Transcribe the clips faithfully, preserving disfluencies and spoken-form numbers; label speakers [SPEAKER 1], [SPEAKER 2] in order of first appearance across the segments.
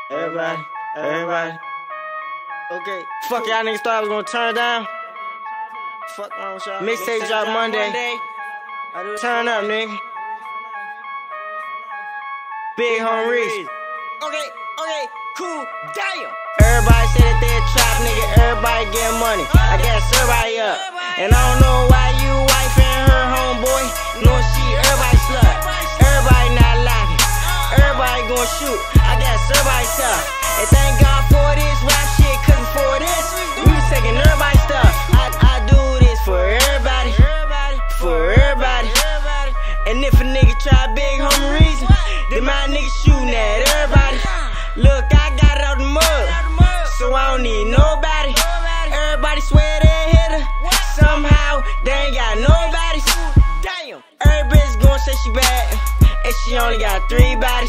[SPEAKER 1] Everybody, everybody. Okay, fuck y'all niggas thought I was gonna turn down. Fuck wrong with y'all. Mixtape drop Monday. Turn up, nigga. Big Home Reese. Okay, okay, cool, damn. Everybody say that they a trap nigga, everybody get money. I gas everybody up. And I don't know why you wife and her homeboy. No, she everybody slut. Everybody not laughing. Everybody gon' shoot. I gas everybody tough. And thank God for this rap shit, cause before this, we was taking everybody's stuff. I, I do this for everybody. For everybody. And if a nigga try Big Home Reason, then my nigga shooting at everybody. Look, I got it out the mud, so I don't need nobody. Everybody swear they hit her, somehow they ain't got nobody. Damn. Every bitch gon' say she bad, and she only got three bodies.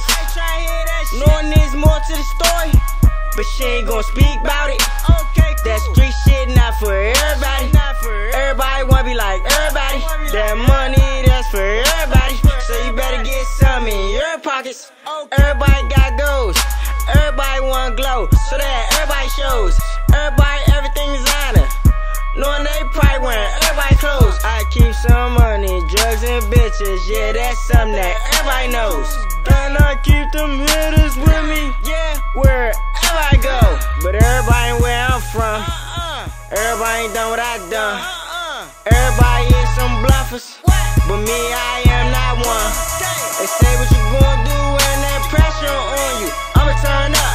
[SPEAKER 1] Knowing there's more to the story, but she ain't gon' speak about it. That street shit not for everybody. Everybody wanna be like everybody. That money, that's for everybody. So you better get some in your pockets. Everybody got goals. Everybody wanna glow, so that everybody shows. Everybody, everything designer. Knowing they probably wearing everybody clothes. I keep some money, drugs and bitches. Yeah, that's something that everybody knows. And I keep them hitters with me, yeah, wherever I go. But everybody ain't where I'm from. Everybody ain't done what I done. Everybody is some bluffers, but me, I am not one. They say what you gon' do when that pressure on you. I'ma turn up.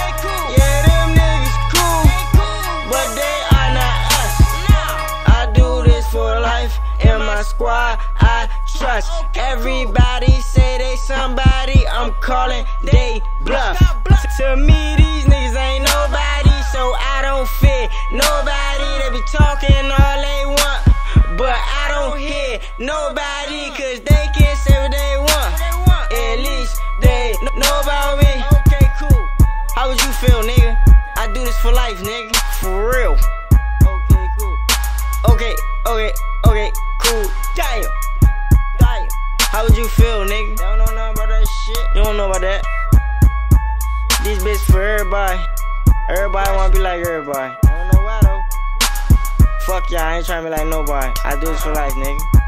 [SPEAKER 1] Yeah, them niggas cool, but they are not us. I do this for life. In my squad, I trust. Everybody say they somebody. I'm calling they bluff. To me, these niggas ain't nobody, so I don't fear nobody. They be talking all they want, but I don't hear nobody, cause they can say what they want. At least they know about me. Okay, cool. How would you feel, nigga? I do this for life, nigga. For real. Okay, cool. Okay, okay, okay, cool. Damn. Damn. How would you feel, nigga? You don't know nothing about that shit. You don't know about that. These bitches for everybody. Everybody wanna be like everybody. I don't know why though. Fuck y'all, I ain't trying to be like nobody. I do this for life, nigga.